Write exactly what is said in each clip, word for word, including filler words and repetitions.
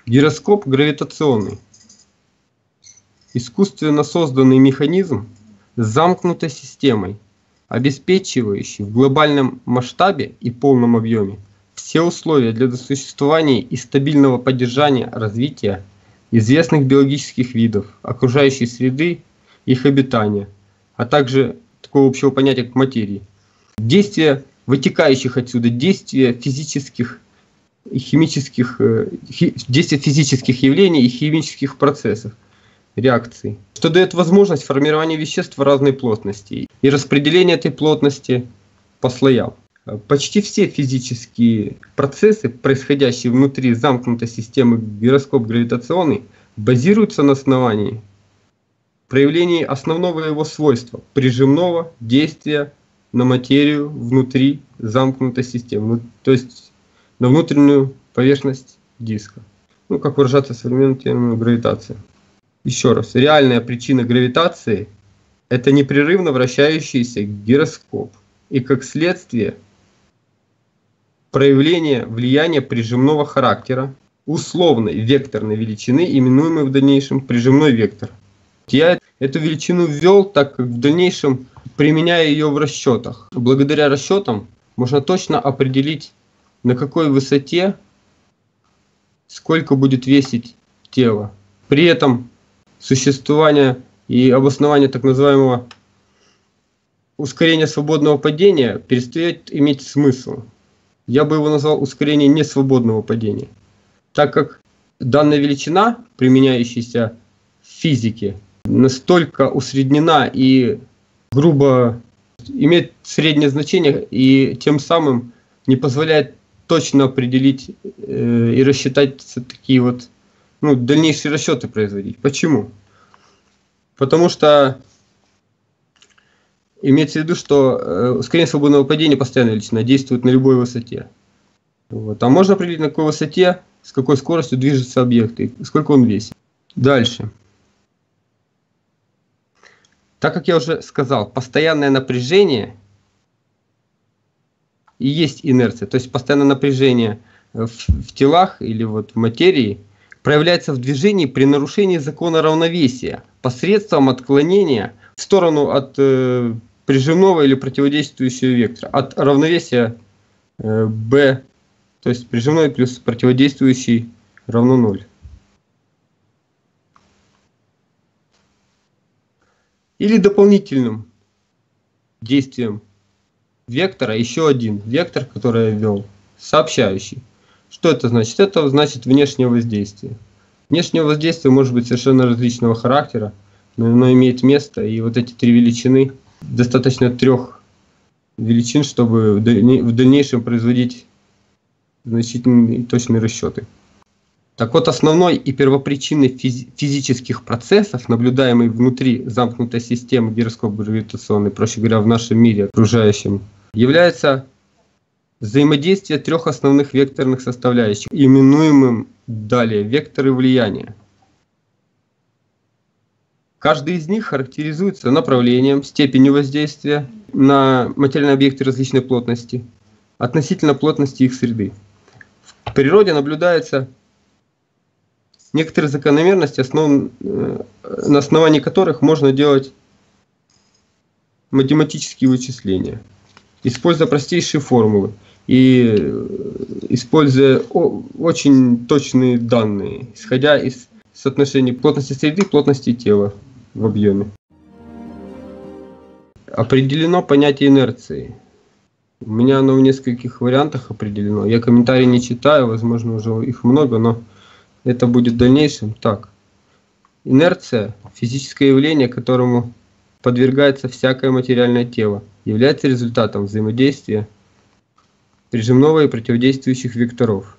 Гироскоп гравитационный. Искусственно созданный механизм с замкнутой системой, обеспечивающий в глобальном масштабе и полном объеме все условия для существования и стабильного поддержания развития известных биологических видов, окружающей среды, их обитания, а также такого общего понятия, как материи. Действия, вытекающих отсюда, действия физических и химических, хи, действия физических явлений и химических процессов, реакций, что дает возможность формирования веществ разной плотности и распределения этой плотности по слоям. Почти все физические процессы, происходящие внутри замкнутой системы гироскоп гравитационный, базируются на основании проявлении основного его свойства – прижимного действия на материю внутри замкнутой системы, ну, то есть на внутреннюю поверхность диска. Ну, как выражаться современным термином гравитация. Еще раз, реальная причина гравитации – это непрерывно вращающийся гироскоп и, как следствие, проявление влияния прижимного характера условной векторной величины, именуемой в дальнейшем прижимной вектор. Я эту величину ввел, так как в дальнейшем применяя ее в расчетах. Благодаря расчетам можно точно определить, на какой высоте сколько будет весить тело. При этом существование и обоснование так называемого ускорения свободного падения перестает иметь смысл. Я бы его назвал ускорение несвободного падения, так как данная величина, применяющаяся в физике, настолько усреднена и грубо имеет среднее значение и тем самым не позволяет точно определить э, и рассчитать такие вот, ну, дальнейшие расчеты производить. Почему? Потому что имеется в виду, что э, ускорение свободного падения постоянная величина действует на любой высоте. Вот. А можно определить, на какой высоте, с какой скоростью движется объект и сколько он весит. Дальше. Так как я уже сказал, постоянное напряжение и есть инерция, то есть постоянное напряжение в, в телах или вот в материи проявляется в движении при нарушении закона равновесия посредством отклонения в сторону от э, прижимного или противодействующего вектора, от равновесия э, B, то есть прижимной плюс противодействующий равно ноль. Или дополнительным действием вектора еще один вектор, который я ввел, сообщающий. Что это значит? Это значит внешнее воздействие. Внешнее воздействие может быть совершенно различного характера, но оно имеет место, и вот эти три величины, достаточно трех величин, чтобы в дальнейшем производить значительные и точные расчеты. Так вот, основной и первопричиной физи физических процессов, наблюдаемой внутри замкнутой системы гироскоп гравитационный, проще говоря, в нашем мире окружающем, является взаимодействие трех основных векторных составляющих, именуемым далее векторы влияния. Каждый из них характеризуется направлением, степенью воздействия на материальные объекты различной плотности, относительно плотности их среды. В природе наблюдается некоторые закономерности, основ... на основании которых можно делать математические вычисления, используя простейшие формулы и используя очень точные данные, исходя из соотношений плотности среды и плотности тела в объеме. Определено понятие инерции. У меня оно в нескольких вариантах определено. Я комментарии не читаю, возможно, уже их много, но это будет в дальнейшем. Так, инерция – физическое явление, которому подвергается всякое материальное тело, является результатом взаимодействия прижимного и противодействующих векторов.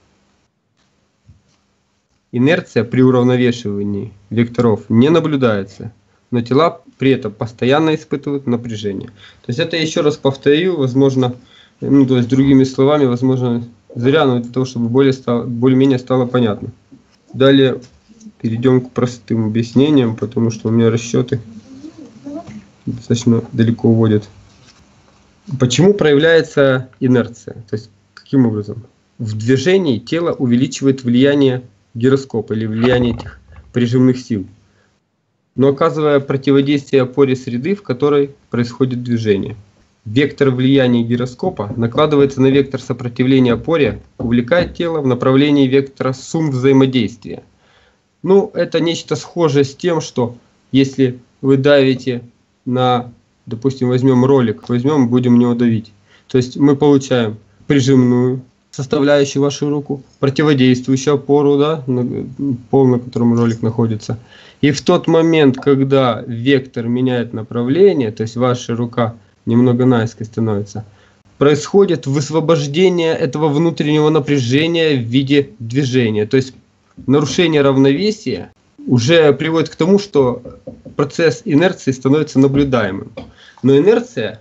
Инерция при уравновешивании векторов не наблюдается, но тела при этом постоянно испытывают напряжение. То есть это, еще раз повторю, возможно, ну, то есть другими словами, возможно, зря, но для того, чтобы более стало, более-менее стало понятно. Далее перейдем к простым объяснениям, потому что у меня расчеты достаточно далеко уводят. Почему проявляется инерция? То есть каким образом? В движении тело увеличивает влияние гироскопа или влияние этих прижимных сил, но оказывая противодействие опоре среды, в которой происходит движение. Вектор влияния гироскопа накладывается на вектор сопротивления опоре, увлекает тело в направлении вектора сумм взаимодействия. Ну, это нечто схожее с тем, что если вы давите на, допустим, возьмем ролик, возьмем, будем него давить. То есть мы получаем прижимную составляющую вашу руку, противодействующую опору, да, на, пол, на котором ролик находится. И в тот момент, когда вектор меняет направление, то есть ваша рука немного наискось становится, происходит высвобождение этого внутреннего напряжения в виде движения. То есть нарушение равновесия уже приводит к тому, что процесс инерции становится наблюдаемым. Но инерция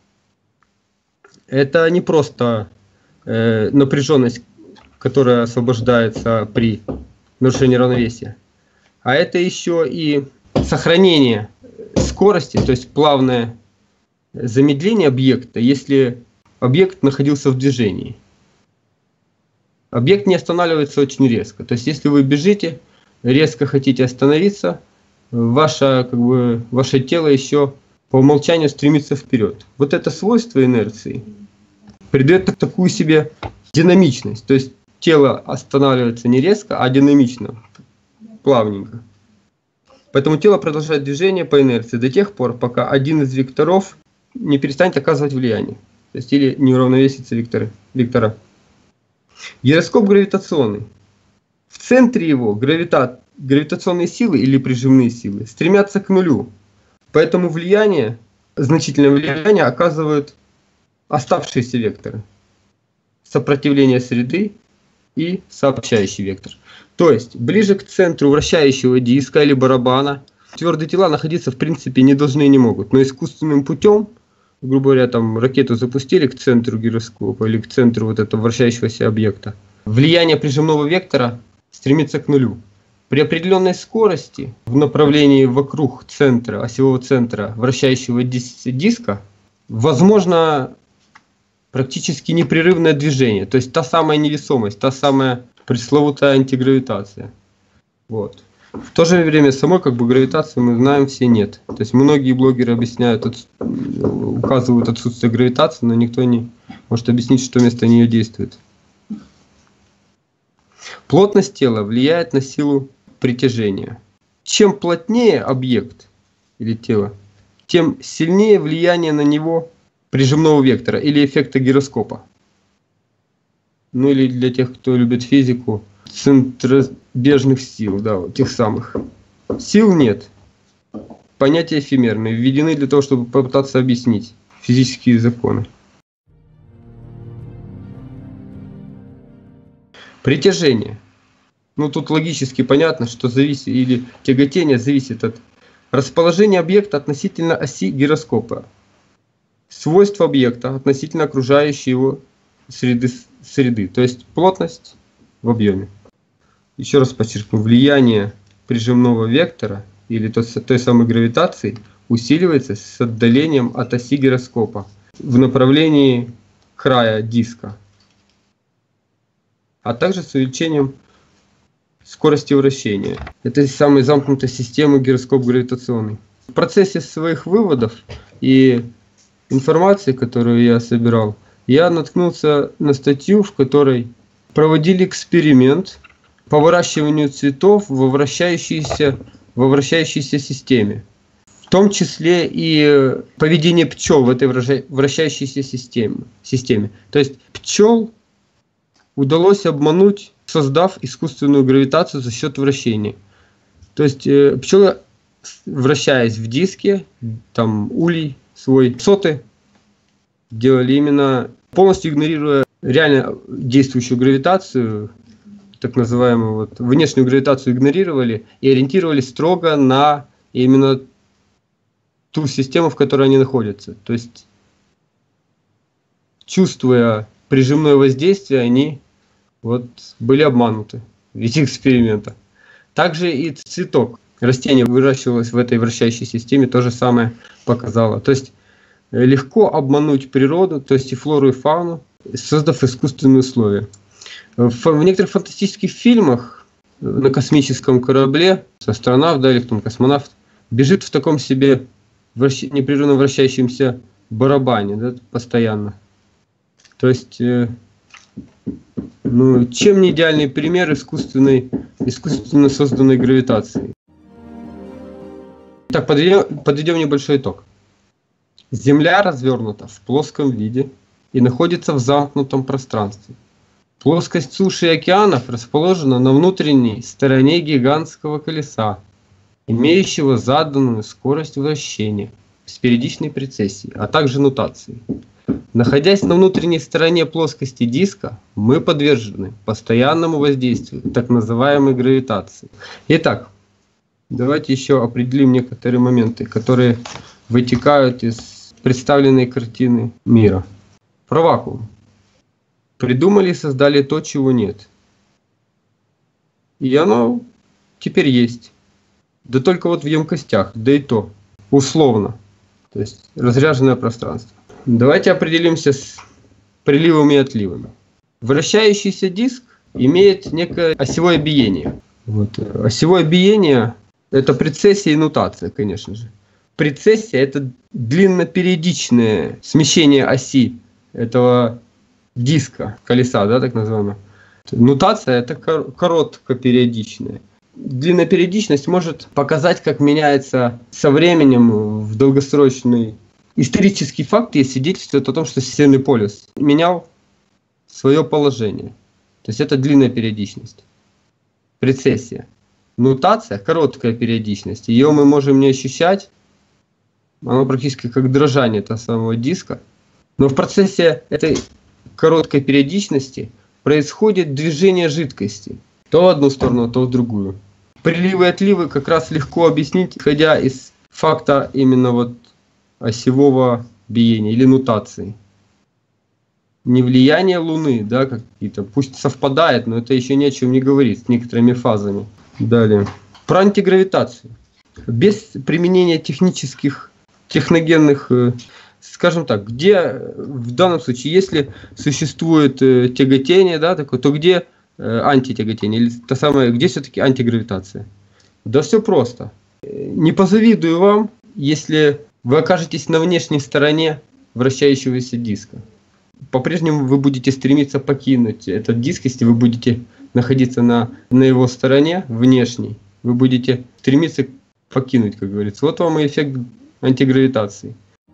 — это не просто э, напряженность, которая освобождается при нарушении равновесия, а это еще и сохранение скорости, то есть плавное замедление объекта, если объект находился в движении. Объект не останавливается очень резко. То есть если вы бежите, резко хотите остановиться, ваше, как бы, ваше тело еще по умолчанию стремится вперед. Вот это свойство инерции придает такую себе динамичность. То есть тело останавливается не резко, а динамично, плавненько. Поэтому тело продолжает движение по инерции до тех пор, пока один из векторов не перестанет оказывать влияние. То есть или не уравновесится векторы, вектора. Гироскоп гравитационный. В центре его гравита... гравитационные силы или прижимные силы стремятся к нулю. Поэтому влияние, значительное влияние оказывают оставшиеся векторы. Сопротивление среды и сообщающий вектор. То есть ближе к центру вращающего диска или барабана твердые тела находиться в принципе не должны и не могут. Но искусственным путем, грубо говоря, там ракету запустили к центру гироскопа или к центру вот этого вращающегося объекта, влияние прижимного вектора стремится к нулю. При определенной скорости в направлении вокруг центра, осевого центра вращающего дис диска возможно практически непрерывное движение. То есть та самая невесомость, та самая пресловутая антигравитация. Вот. В то же время самой как бы гравитации мы знаем все нет. То есть многие блогеры объясняют, указывают отсутствие гравитации, но никто не может объяснить, что вместо нее действует. Плотность тела влияет на силу притяжения. Чем плотнее объект или тело, тем сильнее влияние на него прижимного вектора или эффекта гироскопа. Ну или для тех, кто любит физику, центробежных сил, да, вот тех самых. Сил нет. Понятия эфемерные, введены для того, чтобы попытаться объяснить физические законы. Притяжение. Ну тут логически понятно, что зависит, или тяготение зависит от расположения объекта относительно оси гироскопа, свойств объекта относительно окружающей его среды, среды, то есть плотность в объеме. Еще раз подчеркну, влияние прижимного вектора или той, той самой гравитации усиливается с отдалением от оси гироскопа в направлении края диска, а также с увеличением скорости вращения. Это самая замкнутая система гироскоп гравитационный. В процессе своих выводов и информации, которую я собирал, я наткнулся на статью, в которой проводили эксперимент по выращиванию цветов во вращающейся, во вращающейся системе. В том числе и поведение пчел в этой вращающейся системе. системе. То есть пчел удалось обмануть, создав искусственную гравитацию за счет вращения. То есть э, пчелы, вращаясь в диске, там улей свой, соты, делали именно полностью игнорируя реально действующую гравитацию, так называемую вот, внешнюю гравитацию игнорировали и ориентировались строго на именно ту систему, в которой они находятся. То есть, чувствуя прижимное воздействие, они вот были обмануты в виде эксперимента. Также и цветок. Растение выращивалось в этой вращающей системе, то же самое показало. То есть легко обмануть природу, то есть и флору, и фауну, создав искусственные условия. В, в некоторых фантастических фильмах на космическом корабле, астронавт, да, или там космонавт, бежит в таком себе вращ... непрерывно вращающемся барабане, да, постоянно. То есть, э, ну, чем не идеальный пример искусственной, искусственно созданной гравитации? Так, подведем, подведем небольшой итог. Земля развернута в плоском виде и находится в замкнутом пространстве. Плоскость суши и океанов расположена на внутренней стороне гигантского колеса, имеющего заданную скорость вращения с периодичной прецессией, а также нутацией. Находясь на внутренней стороне плоскости диска, мы подвержены постоянному воздействию так называемой гравитации. Итак, давайте еще определим некоторые моменты, которые вытекают из представленной картины мира. Про вакуум. Придумали и создали то, чего нет. И оно теперь есть. Да только вот в емкостях, да и то условно. То есть разряженное пространство. Давайте определимся с приливами и отливами. Вращающийся диск имеет некое осевое биение. Вот. Осевое биение — это прецессия и нутация, конечно же. Прецессия — это длиннопериодичное смещение оси этого диска, колеса, да, так называемое. Нутация — это короткопериодичная. Длиннопериодичность может показать, как меняется со временем в долгосрочный. Исторический факт есть, свидетельствует о том, что Северный полюс менял свое положение. То есть это длинная периодичность. Прецессия. Нутация — короткая периодичность. Ее мы можем не ощущать. Оно практически как дрожание этого самого диска. Но в процессе этой короткой периодичности происходит движение жидкости. То в одну сторону, то в другую. Приливы и отливы как раз легко объяснить, исходя из факта именно вот осевого биения или нутации. Не влияние Луны, да, какие-то, пусть совпадает, но это еще ни о чем не говорит с некоторыми фазами. Далее. Про антигравитацию. Без применения технических, техногенных, скажем так, где в данном случае, если существует тяготение, да, такое, то где антитяготение, или то самое, где все-таки антигравитация? Да все просто. Не позавидую вам, если вы окажетесь на внешней стороне вращающегося диска. По-прежнему вы будете стремиться покинуть этот диск, если вы будете находиться на, на его стороне внешней. Вы будете стремиться покинуть, как говорится. Вот вам и эффект антигравитации.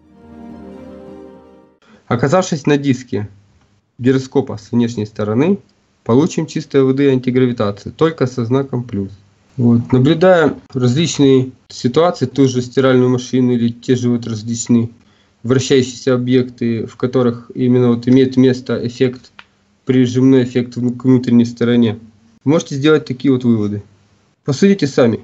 Оказавшись на диске гироскопа с внешней стороны, получим чистой воды антигравитацию, только со знаком плюс. Вот. Наблюдая различные ситуации, ту же стиральную машину или те же вот различные вращающиеся объекты, в которых именно вот имеет место эффект, прижимной эффект к внутренней стороне, можете сделать такие вот выводы. Посудите сами.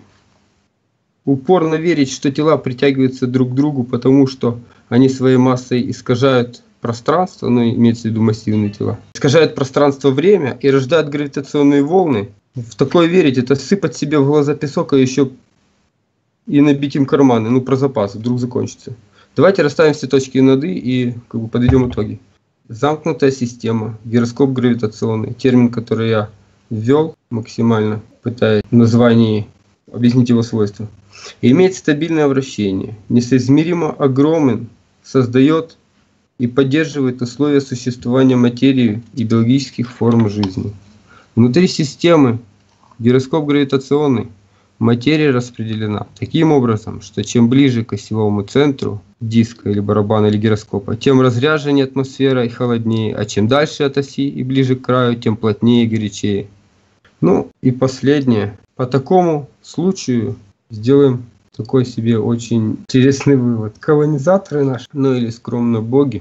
Упорно верить, что тела притягиваются друг к другу, потому что они своей массой искажают пространство, ну имеется в виду массивные тела, искажают пространство-время и рождают гравитационные волны. В такое верить — это сыпать себе в глаза песок, а еще и набить им карманы, ну про запас, вдруг закончится. Давайте расставим все точки над «и» и как бы подведем итоги. Замкнутая система, гироскоп гравитационный, термин, который я ввел максимально, пытаясь в названии объяснить его свойства, имеет стабильное вращение, несоизмеримо огромен, создает и поддерживает условия существования материи и биологических форм жизни. Внутри системы гироскоп гравитационный, материя распределена таким образом, что чем ближе к осевому центру диска или барабана или гироскопа, тем разряженнее атмосфера и холоднее, а чем дальше от оси и ближе к краю, тем плотнее и горячее. Ну и последнее. По такому случаю сделаем такой себе очень интересный вывод. Колонизаторы наши, ну или скромно боги,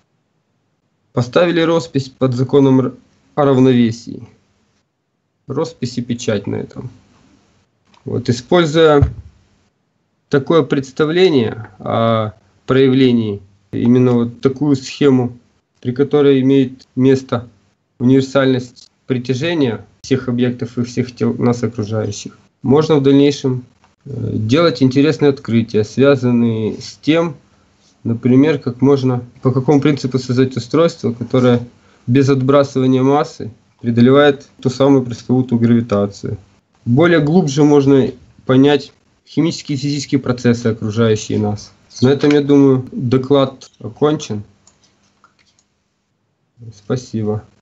поставили роспись под законом о равновесии. Роспись и печать на этом. Вот, используя такое представление о проявлении, именно вот такую схему, при которой имеет место универсальность притяжения всех объектов и всех тел нас окружающих, можно в дальнейшем делать интересные открытия, связанные с тем, например, как можно, по какому принципу создать устройство, которое без отбрасывания массы преодолевает ту самую пресловутую гравитацию. более глубже можно понять химические и физические процессы, окружающие нас. На этом, я думаю, доклад окончен. Спасибо.